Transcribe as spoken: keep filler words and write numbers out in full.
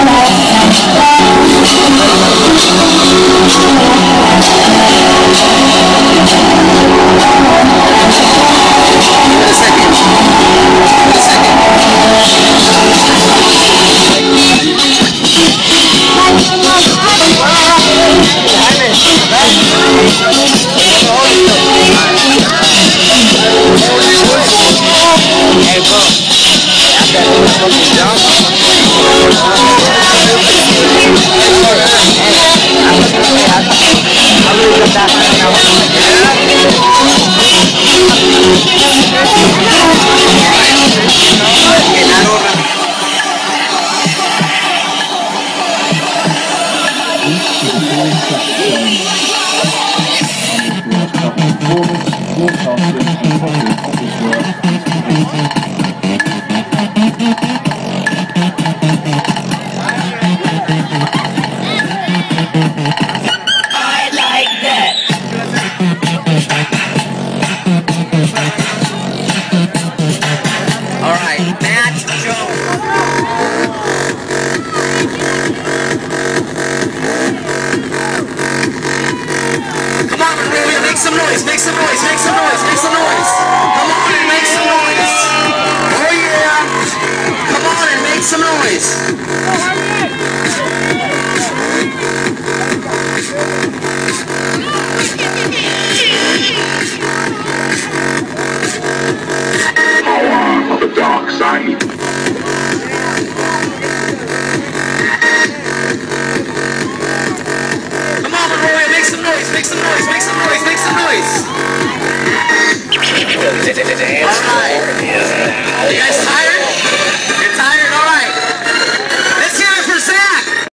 Make some noise, make some noise, make some noise, make some noise. Come on and make some noise. Oh yeah. Come on and make some noise.